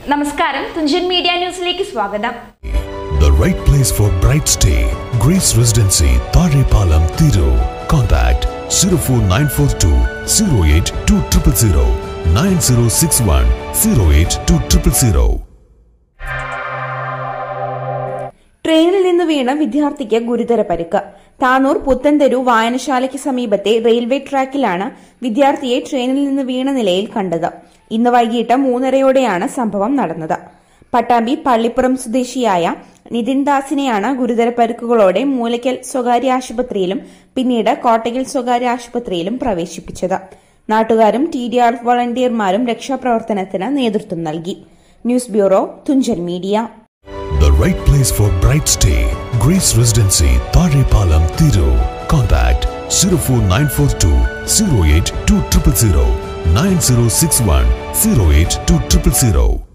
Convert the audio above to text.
നമസ്കാരം, തുഞ്ചൻ മീഡിയ ന്യൂസിലേക്ക് സ്വാഗതം. The right place for bright stay. Grace Residency, Tharepalam, Thiru. Contact 04942 08200 9061 08200. ട്രെയിനിൽ നിന്ന് വീണ വിദ്യാർത്ഥിക്ക് ഗുരുതര പരിക്ക്. താനൂർ പുത്തൻതെരു വായനശാലയ്ക്ക് സമീപത്തെ റെയിൽവേ ട്രാക്കിലാണ് വിദ്യാർത്ഥിയെ ട്രെയിനിൽ നിന്ന് വീണ നിലയിൽ കണ്ടത്. ഇന്ന് വൈകിട്ട് 3:30യോടെയാണ് സംഭവം നടന്നത്. പട്ടാമ്പി പള്ളിപ്പുറം സ്വദേശിയായ നിതിൻ ദാസിനെയാണ് ഗുരുതര പരിക്കുകളോടെ മൂലയ്ക്കൽ സ്വകാര്യ ആശുപത്രിയിലും പിന്നീട് കോട്ടയ്ക്കൽ സ്വകാര്യ ആശുപത്രിയിലും പ്രവേശിപ്പിച്ചത്. നാട്ടുകാരും TDRF വളണ്ടിയർമാരും രക്ഷാപ്രവർത്തനത്തിന് നേതൃത്വം നൽകി. News bureau, Thunchan media. The right place for bright stay. Grace Residency, Tharepalam, Thiru. Contact 04942 08200 9061 08200.